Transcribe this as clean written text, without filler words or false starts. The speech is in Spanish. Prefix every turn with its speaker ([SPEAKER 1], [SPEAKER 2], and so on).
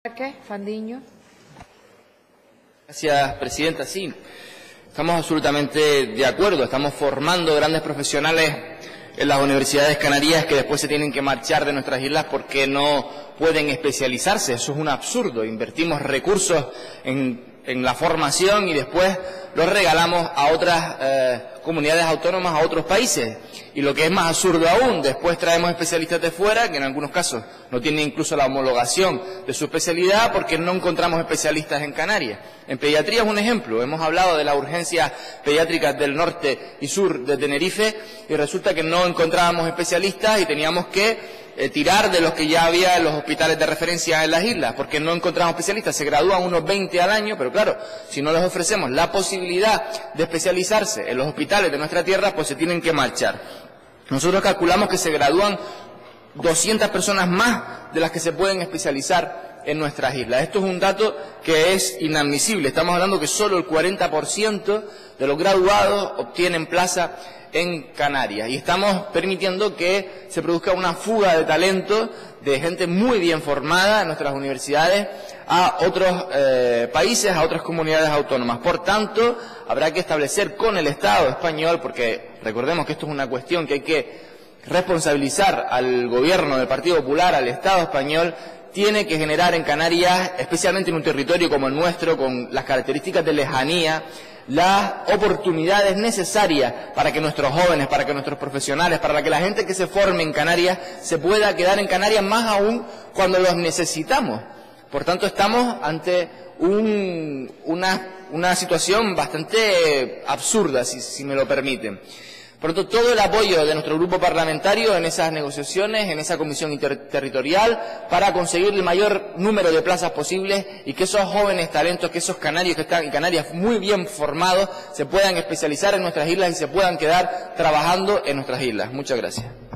[SPEAKER 1] Fandiño.
[SPEAKER 2] Gracias, presidenta. Sí, estamos absolutamente de acuerdo. Estamos formando grandes profesionales en las universidades canarias que después se tienen que marchar de nuestras islas porque no pueden especializarse. Eso es un absurdo. Invertimos recursos en la formación y después los regalamos a otras comunidades autónomas, a otros países. Y lo que es más absurdo aún, después traemos especialistas de fuera, que en algunos casos no tienen incluso la homologación de su especialidad porque no encontramos especialistas en Canarias. En pediatría es un ejemplo. Hemos hablado de las urgencias pediátricas del norte y sur de Tenerife y resulta que no encontrábamos especialistas y teníamos que tirar de los que ya había en los hospitales de referencia en las islas, porque no encontramos especialistas. Se gradúan unos 20 al año, pero claro, si no les ofrecemos la posibilidad de especializarse en los hospitales de nuestra tierra, pues se tienen que marchar. Nosotros calculamos que se gradúan 200 personas más de las que se pueden especializar en nuestras islas. Esto es un dato que es inadmisible. Estamos hablando que solo el 40% de los graduados obtienen plaza en Canarias y estamos permitiendo que se produzca una fuga de talento de gente muy bien formada en nuestras universidades a otros países, a otras comunidades autónomas. Por tanto, habrá que establecer con el Estado español, porque recordemos que esto es una cuestión que hay que responsabilizar al gobierno del Partido Popular, al Estado español, tiene que generar en Canarias, especialmente en un territorio como el nuestro, con las características de lejanía, las oportunidades necesarias para que nuestros jóvenes, para que nuestros profesionales, para que la gente que se forme en Canarias se pueda quedar en Canarias, más aún cuando los necesitamos. Por tanto, estamos ante una situación bastante absurda, si me lo permiten. Por lo tanto, todo el apoyo de nuestro grupo parlamentario en esas negociaciones, en esa comisión interterritorial, para conseguir el mayor número de plazas posibles y que esos jóvenes talentos, que esos canarios que están en Canarias muy bien formados, se puedan especializar en nuestras islas y se puedan quedar trabajando en nuestras islas. Muchas gracias.